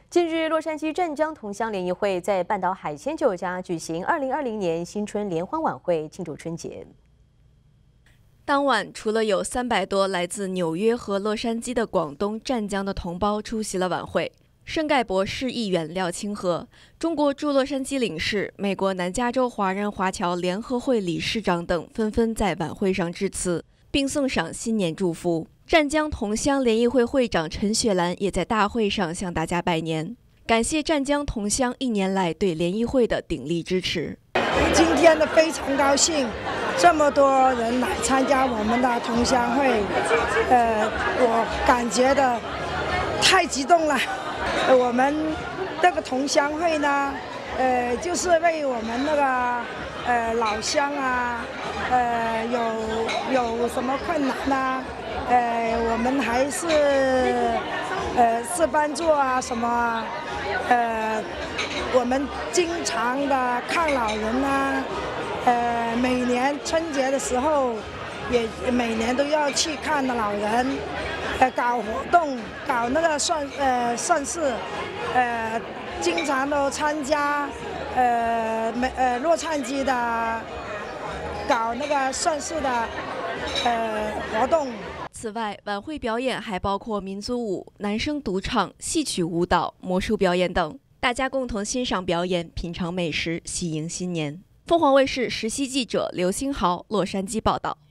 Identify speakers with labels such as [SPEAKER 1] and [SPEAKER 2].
[SPEAKER 1] 近日，洛杉矶湛江同乡联谊会在半岛海鲜酒家举行2020年新春联欢晚会，庆祝春节。
[SPEAKER 2] 当晚，除了有300多来自纽约和洛杉矶的广东湛江的同胞出席了晚会，圣盖博市议员廖清和、中国驻洛杉矶领事、美国南加州华人华侨联合会理事长等纷纷在晚会上致辞，并送上新年祝福。湛江同乡联谊会会长陈雪兰也在大会上向大家拜年，感谢湛江同乡1年来对联谊会的鼎力支持。
[SPEAKER 3] 今天的非常高兴，这么多人来参加我们的同乡会，我感觉的太激动了。我们这个同乡会呢，就是为我们那个老乡啊，有什么困难呐，我们还是帮助啊什么啊，我们经常的看老人呐，每年春节的时候也每年都要去看的老人，搞活动，搞那个善事，经常都参加，洛杉矶的搞那个善事的活动。
[SPEAKER 2] 此外，晚会表演还包括民族舞、男声独唱、戏曲舞蹈、魔术表演等，大家共同欣赏表演、品尝美食，喜迎新年。凤凰卫视实习记者刘星豪，洛杉矶报道。